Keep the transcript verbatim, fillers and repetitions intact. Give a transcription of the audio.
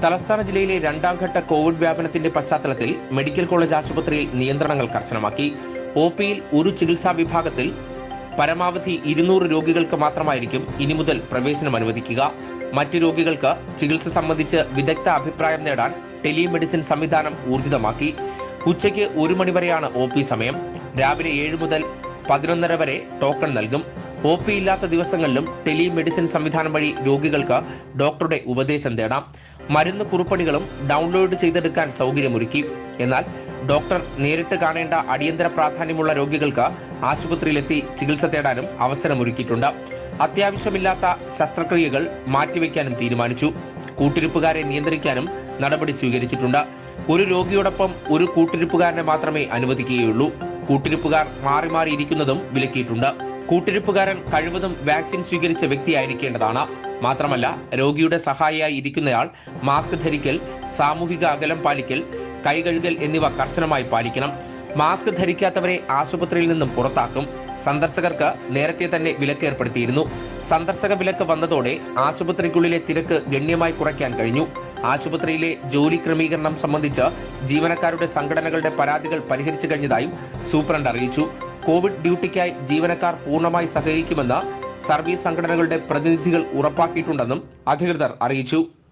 തലസ്ഥാന ജില്ലയിലെ രണ്ടാം ഘട്ട കോവിഡ് വ്യാപനത്തിന്റെ പശ്ചാത്തലത്തിൽ മെഡിക്കൽ കോളേജ് ആശുപത്രിയിൽ നിയന്ത്രണങ്ങൾ കർശനമാക്കി. ഒ പിയിൽ ഒരു ചികിത്സാ വിഭാഗത്തിൽ പരമാവധി ഇരുന്നൂറ് രോഗികൾക്ക് മാത്രമായിരിക്കും ഇനി മുതൽ പ്രവേശനം അനുവദിക്കുക. മറ്റ് രോഗികൾക്ക് ചികിത്സ സംബന്ധിച്ച് വിദഗ്ധ അഭിപ്രായം നേടാൻ ടെലിമെഡിസിൻ സംവിധാനം ഊർജിതമാക്കി. ഉച്ചയ്ക്ക് ഒരു മണിവരെയാണ് ഒ പി സമയം. രാവിലെ ഏഴ് മുതൽ പതിനൊന്നര വരെ ടോക്കൺ നൽകും. ഒ പി ഇല്ലാത്ത ദിവസങ്ങളിലും ടെലിമെഡിസിൻ സംവിധാനം വഴി രോഗികൾക്ക് ഡോക്ടറുടെ ഉപദേശം തേടാം. മരുന്ന് കുറിപ്പടികളും ഡൗൺലോഡ് ചെയ്തെടുക്കാൻ സൗകര്യമൊരുക്കി. എന്നാൽ ഡോക്ടർ നേരിട്ട് കാണേണ്ട അടിയന്തര പ്രാധാന്യമുള്ള രോഗികൾക്ക് ആശുപത്രിയിലെത്തി ചികിത്സ തേടാനും അവസരമൊരുക്കിയിട്ടുണ്ട്. അത്യാവശ്യമില്ലാത്ത ശസ്ത്രക്രിയകൾ മാറ്റിവെക്കാനും തീരുമാനിച്ചു. കൂട്ടിരിപ്പുകാരെ നിയന്ത്രിക്കാനും നടപടി സ്വീകരിച്ചിട്ടുണ്ട്. ഒരു രോഗിയോടൊപ്പം ഒരു കൂട്ടിരിപ്പുകാരനെ മാത്രമേ അനുവദിക്കുകയുള്ളൂ. കൂട്ടിരിപ്പുകാർ മാറി മാറി ഇരിക്കുന്നതും വിലക്കിയിട്ടുണ്ട്. കൂട്ടിരിപ്പുകാരൻ കഴിവതും വാക്സിൻ സ്വീകരിച്ച വ്യക്തിയായിരിക്കേണ്ടതാണ്. മാത്രമല്ല, രോഗിയുടെ സഹായിയായി ഇരിക്കുന്നയാൾ മാസ്ക് ധരിക്കൽ, സാമൂഹിക അകലം പാലിക്കൽ, കൈകഴുകൽ എന്നിവ കർശനമായി പാലിക്കണം. മാസ്ക് ധരിക്കാത്തവരെ ആശുപത്രിയിൽ നിന്നും പുറത്താക്കും. സന്ദർശകർക്ക് നേരത്തെ തന്നെ വിലക്ക് ഏർപ്പെടുത്തിയിരുന്നു. സന്ദർശക വിലക്ക് വന്നതോടെ ആശുപത്രിക്കുള്ളിലെ തിരക്ക് ഗണ്യമായി കുറയ്ക്കാൻ കഴിഞ്ഞു. ആശുപത്രിയിലെ ജോലി ക്രമീകരണം സംബന്ധിച്ച് ജീവനക്കാരുടെ സംഘടനകളുടെ പരാതികൾ പരിഹരിച്ചു കഴിഞ്ഞതായും സൂപ്രണ്ട് അറിയിച്ചു. കോവിഡ് ഡ്യൂട്ടിക്കായി ജീവനക്കാർ പൂർണ്ണമായി സഹകരിക്കുമെന്ന് സർവീസ് സംഘടനകളുടെ പ്രതിനിധികൾ ഉറപ്പാക്കിയിട്ടുണ്ടെന്നും അധികൃതർ അറിയിച്ചു.